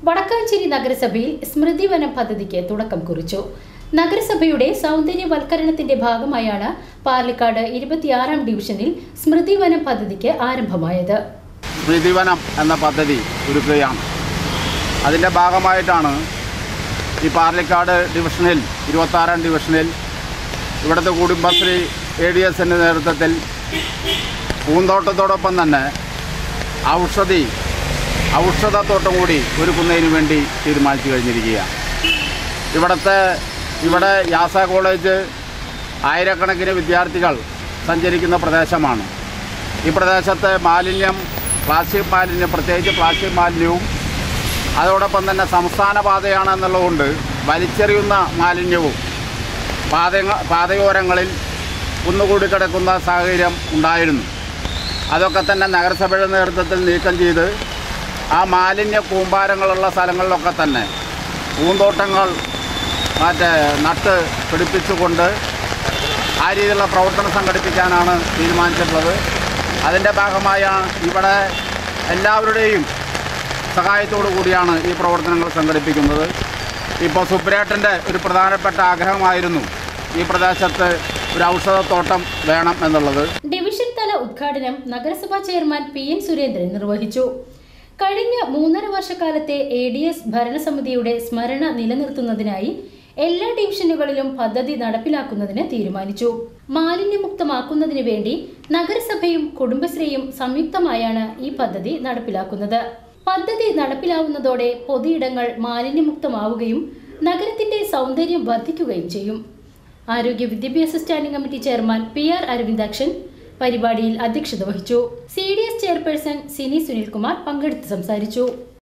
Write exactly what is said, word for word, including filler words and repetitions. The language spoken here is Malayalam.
Wadakkanchery നഗരസഭയിൽ സ്മൃതിവനം പദ്ധതിക്ക് തുടക്കം കുറിച്ചു. നഗരസഭയുടെ സൗന്ദര്യവൽക്കരണത്തിന്റെ ഭാഗമായാണ് പാലക്കാട് ഇരുപത്തിയാറാം ഡിവിഷനിൽ സ്മൃതിവനം പദ്ധതിക്ക് ആരംഭമായത്. സ്മൃതിവനം എന്ന പദ്ധതി ഒരുക്കുകയാണ്. അതിന്റെ ഭാഗമായിട്ടാണ് ഈ പാലക്കാട് ഡിവിഷനിൽ ഇരുപത്തിയാറാം ഡിവിഷനിൽ ഇവിടുത്തെ കുടുംബശ്രീ എ ഡി എസിന്റെ നേതൃത്വത്തിൽ പൂന്തോട്ടത്തോടൊപ്പം തന്നെ ഔഷധി ഔഷധത്തോട്ടം കൂടി ഒരുക്കുന്നതിന് വേണ്ടി തീരുമാനിച്ചു കഴിഞ്ഞിരിക്കുകയാണ്. ഇവിടുത്തെ ഇവിടെ യാസ കോളേജ് ആയിരക്കണക്കിന് വിദ്യാർത്ഥികൾ സഞ്ചരിക്കുന്ന പ്രദേശമാണ്. ഈ പ്രദേശത്തെ മാലിന്യം പ്ലാസ്റ്റിക് മാലിന്യം പ്രത്യേകിച്ച് പ്ലാസ്റ്റിക് മാലിന്യവും അതോടൊപ്പം തന്നെ സംസ്ഥാന പാതയാണെന്നുള്ളതുകൊണ്ട് വലിച്ചെറിയുന്ന മാലിന്യവും പാത പാതയോരങ്ങളിൽ കുന്നുകൂടി കിടക്കുന്ന സാഹചര്യം ഉണ്ടായിരുന്നു. അതൊക്കെ തന്നെ നഗരസഭയുടെ നേതൃത്വത്തിൽ നീക്കം ചെയ്ത് ആ മാലിന്യ കൂമ്പാരങ്ങളുള്ള സ്ഥലങ്ങളിലൊക്കെ തന്നെ പൂന്തോട്ടങ്ങൾ മറ്റേ നട്ട് പിടിപ്പിച്ചുകൊണ്ട് ആ രീതിയിലുള്ള പ്രവർത്തനം സംഘടിപ്പിക്കാനാണ് തീരുമാനിച്ചിട്ടുള്ളത്. അതിൻ്റെ ഭാഗമായ ഇവിടെ എല്ലാവരുടെയും സഹായത്തോടു കൂടിയാണ് ഈ പ്രവർത്തനങ്ങൾ സംഘടിപ്പിക്കുന്നത്. ഇപ്പോൾ സുബ്രേട്ടൻ്റെ ഒരു പ്രധാനപ്പെട്ട ആഗ്രഹമായിരുന്നു ഈ പ്രദേശത്ത് ഒരു ഔഷധത്തോട്ടം വേണം എന്നുള്ളത്. ഡിവിഷൻ തല ഉദ്ഘാടനം നഗരസഭാ ചെയർമാൻ പി എൻ സുരേന്ദ്രൻ നിർവഹിച്ചു. കഴിഞ്ഞ മൂന്നര വർഷക്കാലത്തെ എ ഡി എസ് ഭരണസമിതിയുടെ സ്മരണ നിലനിർത്തുന്നതിനായി എല്ലാ ഡിവിഷനുകളിലും പദ്ധതി നടപ്പിലാക്കുന്നതിന് തീരുമാനിച്ചു. മാലിന്യമുക്തമാക്കുന്നതിന് വേണ്ടി നഗരസഭയും കുടുംബശ്രീയും സംയുക്തമായാണ് ഈ പദ്ധതി നടപ്പിലാക്കുന്നത്. പദ്ധതി നടപ്പിലാവുന്നതോടെ പൊതുയിടങ്ങൾ മാലിന്യമുക്തമാവുകയും നഗരത്തിന്റെ സൗന്ദര്യം വർദ്ധിക്കുകയും ചെയ്യും. ആരോഗ്യ വിദ്യാഭ്യാസ standing committee chairman P R Aravindakshan പരിപാടിയിൽ അധ്യക്ഷത വഹിച്ചു. C D S chairperson Sini Sunilkumar പങ്കെടുത്ത് സംസാരിച്ചു.